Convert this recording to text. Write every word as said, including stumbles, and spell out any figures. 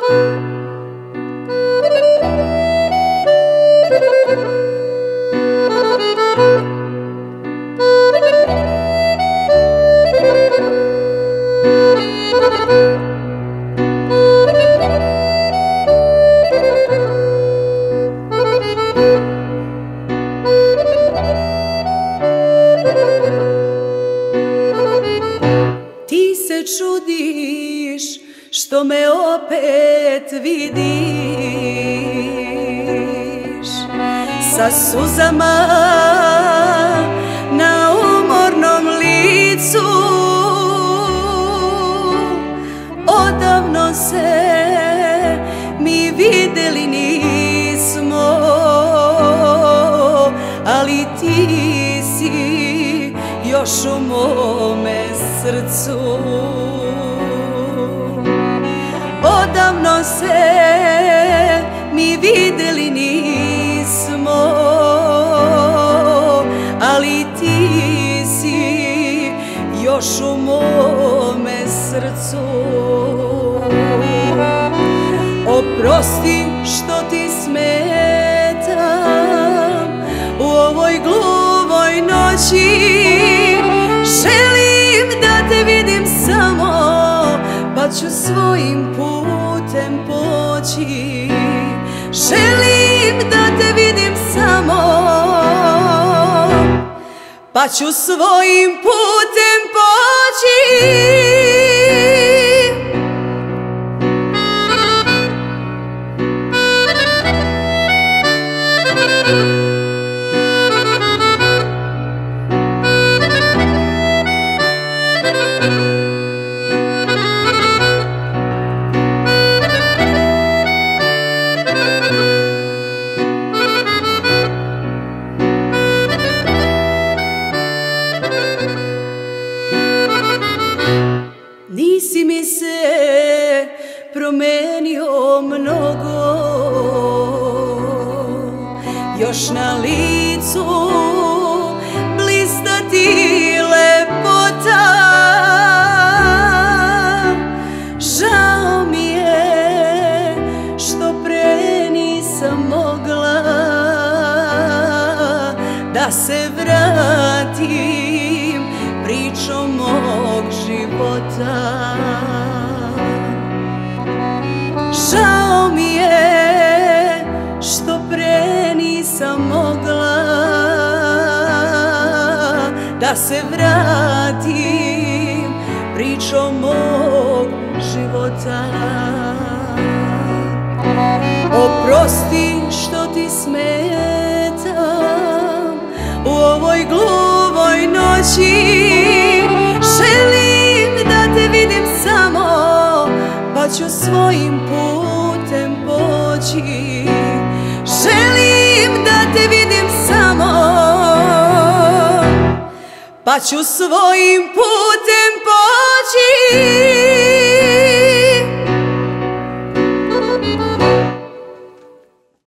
Ti se čudiš što me opet vidiš sa suzama na umornom licu. Odavno se mi videli nismo, ali ti si još u mome srcu. Odavno se mi videli nismo, ali ti si još u mome srcu. Oprosti što ti smetam u ovoj gluvoj noći. Želim da te vidim samo, pa ću svojim putem poći. Želim da te vidim samo, pa ću svojim putem poći. Nisi mi se promenio mnogo, još na licu blista ti lepota. Žao mi je što pre nisam mogla da se vratim pričom mog života. Žao mi je što pre nisam mogla da se vratim pričom mog života. Oprosti što ti smetam u ovoj gluvoj noći. Želim da te vidim samo, pa ću svojim putem poći. Želim da te vidim samo, pa ću svojim putem poći.